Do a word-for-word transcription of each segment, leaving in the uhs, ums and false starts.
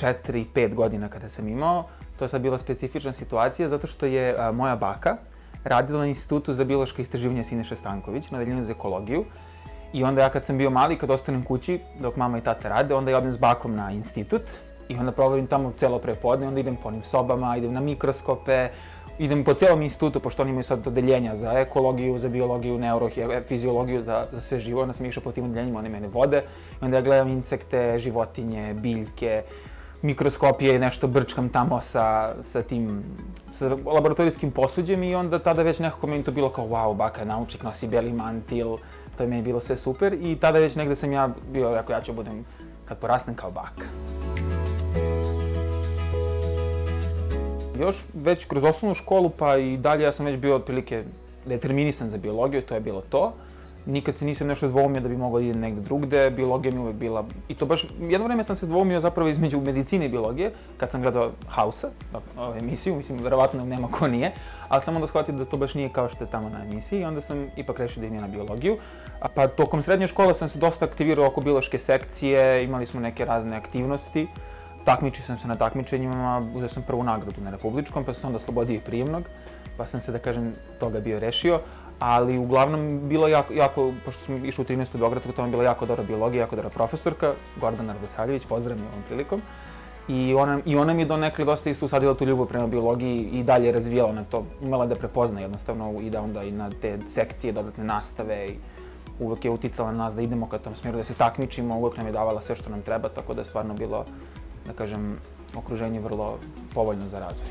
četiri pet godina kada sam imao. To je sad bila specifična situacija zato što je a, moja baka radila na Institutu za biološka istraživanja Siniše Stanković, na odeljenju za ekologiju. I onda ja kad sam bio mali, kad ostanem kući, dok mama i tata rade, onda ja odem s bakom na institut i onda proverim tamo celo prepodne, onda idem po onim sobama, idem na mikroskope, idem po celom institutu, pošto oni imaju sad odeljenja za ekologiju, za biologiju, neurofiziologiju, za, za sve živo. Onda sam išao po tim odeljenjima, oni mene vode. I onda ja gledam insekte, životinje, biljke, mikroskopije i nešto brčkam tamo sa, sa tim, sa laboratorijskim posuđem i onda tada već nekako meni to bilo kao wow, baka je naučnik, nosi beli mantil, to je meni bilo sve super i tada već negde sam ja bio, rekao ja ću budem kad porastem kao baka. Još već kroz osnovnu školu pa i dalje ja sam već bio otprilike determinisan za biologiju, to je bilo to. Nikad se nisam nešto dvoumio da bi mogao da idem negde drugde, biologija mi uvek bila, i to baš, jedno vreme sam se dvoumio zapravo između medicine i biologije, kad sam gledao House-a, dakle, emisiju, mislim, verovatno nema ko nije, ali sam onda shvatio da to baš nije kao što je tamo na emisiji i onda sam ipak rešio da idem na biologiju. Pa tokom srednje škole sam se dosta aktivirao oko biološke sekcije, imali smo neke razne aktivnosti, takmičio sam se na takmičenjima, uzeo sam prvu nagradu na republičkom, pa sam se onda oslobodio i prijemnog, pa sam se, da kažem, toga bio rešio. Ali uglavnom bilo jako, jako, pošto sam išao u trinaestu Beogradsku, to mi je bila jako dobra biologija, jako dobra profesorka, Gordana Radosavljević, pozdravim ovom prilikom. I ona, i ona mi je donekle dosta isto usadila tu ljubav prema biologiji i dalje razvijala ona to, umela da prepozna jednostavno i da onda i na te sekcije, dodatne nastave i uvek je uticala na nas da idemo ka tom smjeru, da se takmičimo, uvek nam je davala sve što nam treba, tako da je stvarno bilo, da kažem, okruženje vrlo povoljno za razvoj.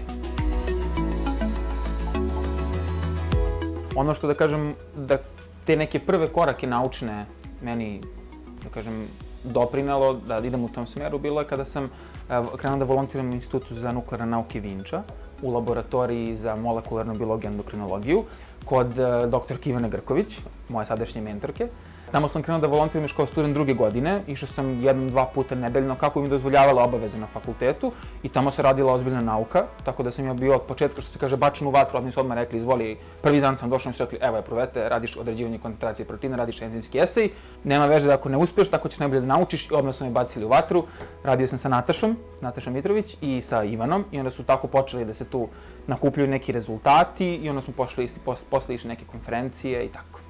Ono što da kažem, da te neke prve korake naučne meni, da kažem, doprinelo da idem u tom smeru, bilo je kada sam krenuo da volontiram u Institutu za nuklearne nauke Vinča u laboratoriji za molekularnu biologiju i endokrinologiju kod doktorke Ivane Grković, moje sadašnje mentorke. Tamo sam krenuo da volontiram još kao student druge godine, išao sam jednom, dva puta nedeljno kako mi dozvoljavala obaveze na fakultetu i tamo se radila ozbiljna nauka, tako da sam ja bio od početka, što se kaže, bačen u vatru, ali mi su odmah rekli, izvoli, prvi dan sam došao i mi su rekli, evo je provete, radiš određivanje koncentracije proteina, radiš enzimski esej, nema veze da ako ne uspeš, tako ćeš najbolje da naučiš i odmah su me bacili u vatru. Radio sam sa Natašom, Natašom Mitrović i sa Ivanom i onda su tako počeli da se tu nakupljuju neki rezultati i onda smo pošli, posle išli neke konferencije i tako.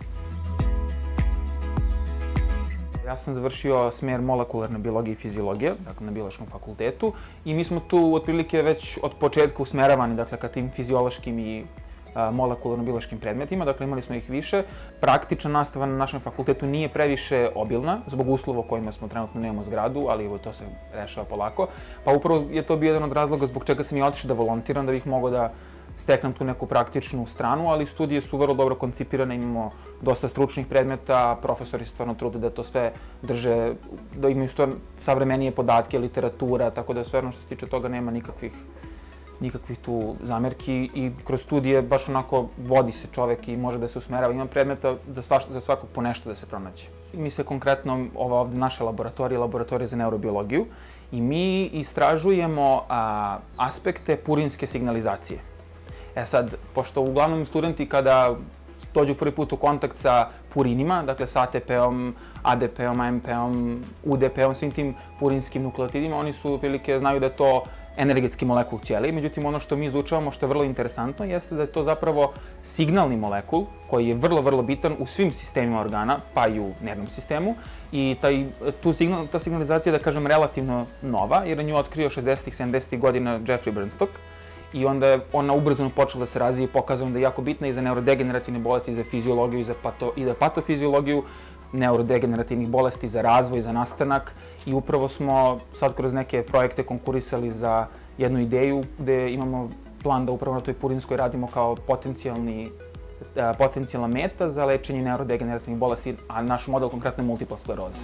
Ja sam završio smer molekularne biologije i fiziologije, dakle na biološkom fakultetu i mi smo tu otprilike već od početka usmeravani, dakle, ka tim fiziološkim i molekularno-biološkim predmetima, dakle imali smo ih više. Praktična nastava na našem fakultetu nije previše obilna, zbog uslova u kojima smo trenutno nemamo zgradu, ali evo to se rešava polako. Pa upravo je to bio jedan od razloga zbog čega sam i otišao da volontiram, da bih mogao da steknem tu neku praktičnu stranu, ali studije su vrlo dobro koncipirane, imamo dosta stručnih predmeta, profesori stvarno trude da to sve drže, da imaju savremenije podatke, literatura, tako da stvarno što se tiče toga nema nikakvih nikakvih tu zamerki i kroz studije baš onako vodi se čovek i može da se usmerava. Ima predmeta za, sva, za svakog po nešto da se pronaće. Mi se konkretno, ova ovde naša laboratorija, laboratorija za neurobiologiju i mi istražujemo a, aspekte purinske signalizacije. E sad, pošto uglavnom studenti kada dođu prvi put u kontakt sa purinima, dakle sa A T P-om, A D P-om, A M P-om, U D P-om, svim tim purinskim nukleotidima, oni su otprilike znaju da je to energetski molekul ćelije. Međutim, ono što mi izučavamo, što je vrlo interesantno, jeste da je to zapravo signalni molekul koji je vrlo, vrlo bitan u svim sistemima organa, pa i u nervnom sistemu. I taj, tu signal, ta signalizacija je, da kažem, relativno nova, jer je nju otkrio šezdesetih, sedamdesetih godina Jeffrey Bernstock. I onda je ona ubrzano počela da se razvije i pokazano da je jako bitna i za neurodegenerativne bolesti, i za fiziologiju, i za, pato, i za patofiziologiju neurodegenerativnih bolesti, za razvoj, za nastanak. I upravo smo sad kroz neke projekte konkurisali za jednu ideju gde imamo plan da upravo na toj purinskoj radimo kao potencijalni, potencijalna meta za lečenje neurodegenerativnih bolesti, a naš model konkretno je multipla skleroza.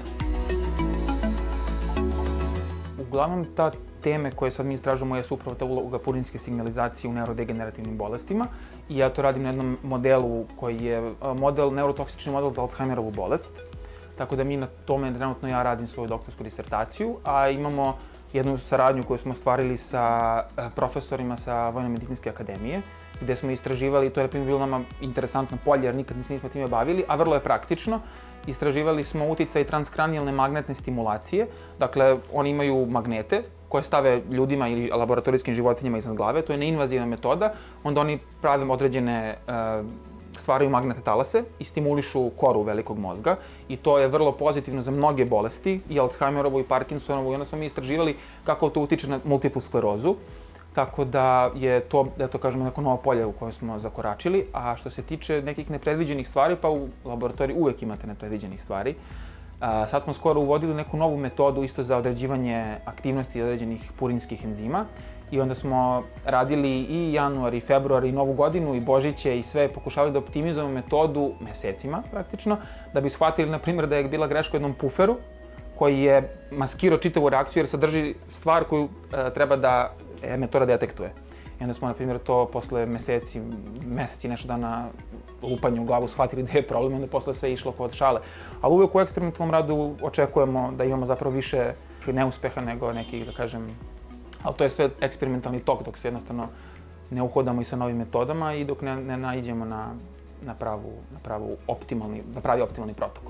Uglavnom, ta teme koje sad mi istražujemo jesu upravo ta uloga purinske signalizacije u neurodegenerativnim bolestima i ja to radim na jednom modelu koji je model, neurotoksični model za Alzheimerovu bolest. Tako da mi na tome trenutno ja radim svoju doktorsku disertaciju, a imamo jednu saradnju koju smo ostvarili sa profesorima sa Vojno-medicinske akademije, gde smo istraživali, to je bilo nama interesantno polje jer nikad nismo time bavili, a vrlo je praktično, istraživali smo uticaj transkranijalne magnetne stimulacije. Dakle, oni imaju magnete koje stave ljudima ili laboratorijskim životinjama iznad glave. To je neinvazivna metoda. Onda oni prave određene, stvaraju magnetne talase i stimulišu koru velikog mozga. I to je vrlo pozitivno za mnoge bolesti, i Alzheimerovu i Parkinsonovu. I onda smo mi istraživali kako to utiče na multiplu sklerozu. Tako da je to, da to kažemo, neko novo polje u kojem smo zakoračili. A što se tiče nekih nepredviđenih stvari, pa u laboratoriji uvek imate nepredviđenih stvari. Sad smo skoro uvodili neku novu metodu isto za određivanje aktivnosti određenih purinskih enzima. I onda smo radili i januar, i februar, i novu godinu, i Božiće, i sve, pokušavali da optimizujemo metodu mesecima, praktično, da bi shvatili, na primjer, da je bila greška u jednom puferu, koji je maskirao čitavu reakciju jer sadrži stvar koju treba da metoda detektuje. I onda smo, na primjer, to posle meseci, meseci i nešto dana lupanja u glavu shvatili da je problem, onda posle sve išlo kod šale. Ali uvijek u eksperimentalnom radu očekujemo da imamo zapravo više neuspeha nego nekih, da kažem, ali to je sve eksperimentalni tok dok se jednostavno ne uhodamo i sa novim metodama i dok ne, ne naiđemo na, na, pravu, na, pravu optimalni, na pravi optimalni protokol.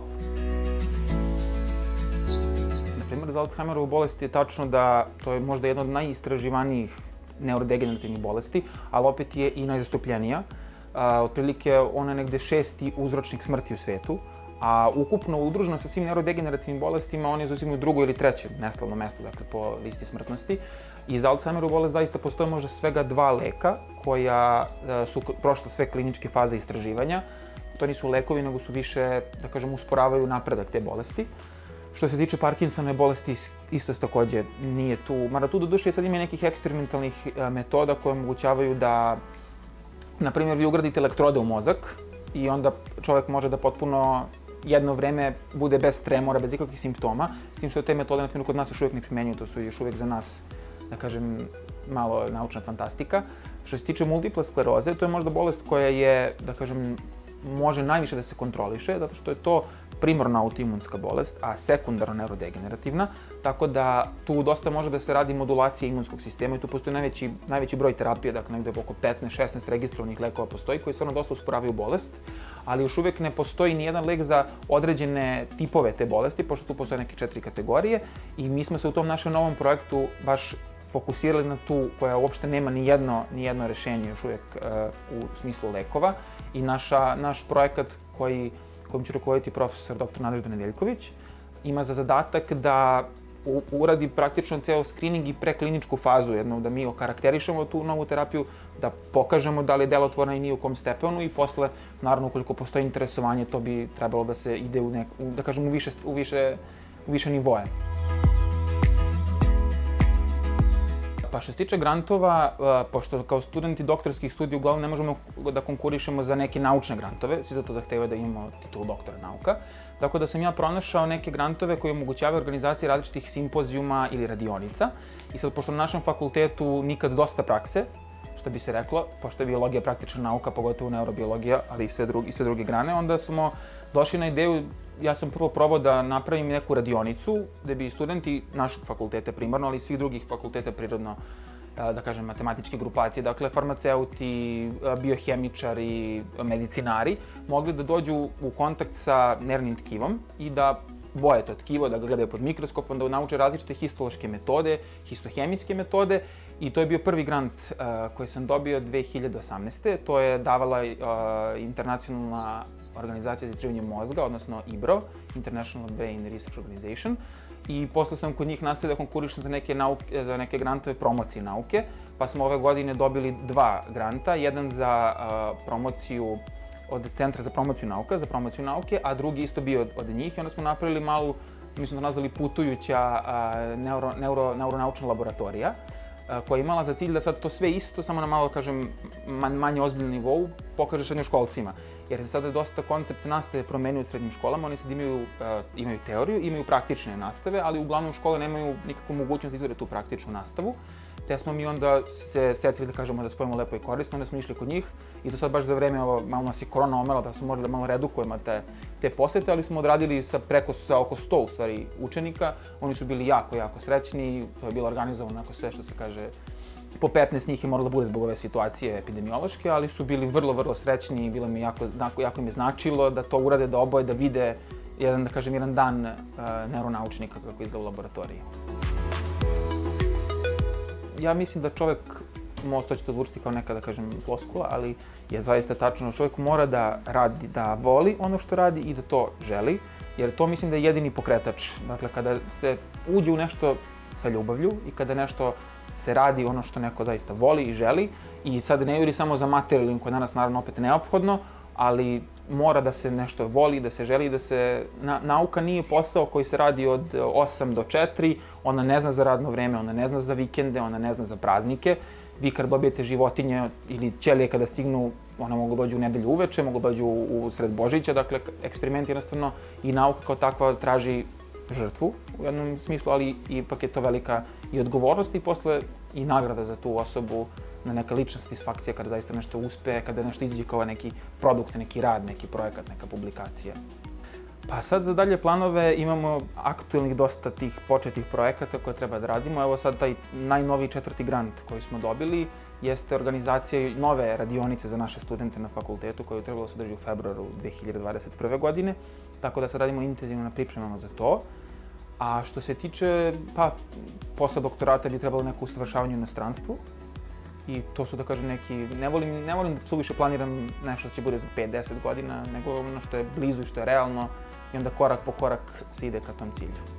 Na primjer, za Alzheimerovu bolest je tačno da to je možda jedna od najistraživanijih neurodegenerativnih bolesti, ali opet je i najzastupljenija. Otprilike ona je negde šesti uzročnik smrti u svetu, a ukupno udružena sa svim neurodegenerativnim bolestima oni zauzimaju drugo ili treće neslavno mesto, dakle, po listi smrtnosti. I za Alzheimerovu bolest zaista postoje možda svega dva leka koja su prošla sve kliničke faze istraživanja. To nisu lekovi, nego su više, da kažem, usporavaju napredak te bolesti. Što se tiče Parkinsonove bolesti, isto takođe nije tu. Mada tu doduše sad ima nekih eksperimentalnih metoda koje omogućavaju da, na primjer, vi ugradite elektrode u mozak i onda čovjek može da potpuno jedno vreme bude bez tremora, bez ikakvih simptoma. S tim što te metode, na primjer, kod nas još uvijek ne primenjuju, to su još uvijek za nas, da kažem, malo naučna fantastika. Što se tiče multiple skleroze, to je možda bolest koja je, da kažem, može najviše da se kontroliše, zato što je to primarna autoimunska bolest, a sekundarno neurodegenerativna, tako da tu dosta može da se radi modulacija imunskog sistema i tu postoji najveći, najveći broj terapije, dakle negde oko petnaest šesnaest registrovanih lekova postoji koji stvarno dosta usporavaju bolest, ali još uvijek ne postoji ni jedan lek za određene tipove te bolesti, pošto tu postoje neke četiri kategorije i mi smo se u tom našem novom projektu baš fokusirali na tu koja uopšte nema ni jedno, ni jedno rešenje još uvijek uh, u smislu lekova i naša, naš projekat koji kojim će rukovoditi profesor doktor Nadežda Nedeljković, ima za zadatak da uradi praktično ceo screening i prekliničku fazu, jedno da mi okarakterišemo tu novu terapiju, da pokažemo da li je delotvorna i ni u kom stepenu i posle, naravno, ukoliko postoji interesovanje, to bi trebalo da se ide u, nek, u da kažem, u više, u više, u više nivoje. Pa što se tiče grantova, pošto kao studenti doktorskih studija uglavnom ne možemo da konkurišemo za neke naučne grantove, svi zato zahtevaju da imamo titulu doktora nauka, tako da sam ja pronašao neke grantove koji omogućavaju organizacije različitih simpozijuma ili radionica. I sad, pošto na našem fakultetu nikad dosta prakse, što bi se reklo, pošto je biologija praktična nauka, pogotovo neurobiologija, ali i sve, drugi, i sve druge grane, onda smo došli na ideju, ja sam prvo probao da napravim neku radionicu gde bi studenti našeg fakulteta primarno, ali i svih drugih fakulteta prirodno, da kažem, matematičke grupacije, dakle farmaceuti, biohemičari, medicinari, mogli da dođu u kontakt sa nervnim tkivom i da boje to tkivo, da ga gledaju pod mikroskopom, da nauče različite histološke metode, histohemijske metode. I to je bio prvi grant uh, koji sam dobio dve hiljade osamnaeste. To je davala uh, internacionalna organizacija za istraživanje mozga, odnosno I B R O, International Brain Research Organization. I posle sam kod njih nastavio da konkurišem za neke, nauke, za neke grantove promocije nauke, pa smo ove godine dobili dva granta, jedan za uh, promociju od Centra za promociju nauka, za promociju nauke, a drugi isto bio od, od njih i onda smo napravili malu, mi smo to nazvali putujuća uh, neuro, neuro, neuronaučna laboratorija, koja je imala za cilj da sad to sve isto, samo na malo, kažem, manje ozbiljnom nivou, pokaže srednjoškolcima. Jer se sada dosta koncept nastave promenio u srednjim školama, oni sad imaju, uh, imaju teoriju, imaju praktične nastave, ali uglavnom škole nemaju nikakvu mogućnost da izvede tu praktičnu nastavu. Te smo mi onda se setili da kažemo da spojimo lepo i korisno, onda smo išli kod njih i to sad baš za vreme, ovo, malo nas je korona omela, da smo morali da malo redukujemo te, te posete, ali smo odradili sa preko, sa oko sto u stvari učenika, oni su bili jako, jako srećni, to je bilo organizovano ako sve što se kaže, po petnaest njih je moralo da bude zbog ove situacije epidemiološke, ali su bili vrlo, vrlo srećni i bilo mi jako, jako im je značilo da to urade, da oboje, da vide jedan, da kažem, jedan dan neuronaučnika kako izgleda u laboratoriji. Ja mislim da čovek, možda će to zvučiti kao neka, da kažem, floskula, ali je zaista tačno. Čovjek mora da radi, da voli ono što radi i da to želi, jer to mislim da je jedini pokretač. Dakle, kada se uđe u nešto sa ljubavlju i kada nešto se radi ono što neko zaista voli i želi, i sad ne juri samo za materijalnim, koje je danas naravno opet neophodno, ali mora da se nešto voli, da se želi, da se... Nauka nije posao koji se radi od osam do četiri, ona ne zna za radno vreme, ona ne zna za vikende, ona ne zna za praznike. Vi kad dobijete životinje ili ćelije kada stignu, ona mogu dođu u nedelju uveče, mogu dođu u sred Božića, dakle, eksperiment jednostavno i nauka kao takva traži žrtvu u jednom smislu, ali ipak je to velika i odgovornost i posle i nagrada za tu osobu, na neka lična satisfakcija kada zaista nešto uspe, kada nešto izađe kao neki produkt, neki rad, neki projekat, neka publikacija. Pa sad za dalje planove imamo aktuelnih dosta tih početih projekata koje treba da radimo. Evo sad taj najnoviji četvrti grant koji smo dobili jeste organizacija nove radionice za naše studente na fakultetu koju je trebalo se održi u februaru dve hiljade dvadeset prve. godine. Tako da sad radimo intenzivno na pripremama za to. A što se tiče, pa, posle doktorata bi trebalo neko usavršavanje u inostranstvu. I to su, da kažem, neki, ne volim, ne volim da suviše planiram nešto što će bude za pet do deset godina, nego ono što je blizu i što je realno i onda korak po korak se ide ka tom cilju.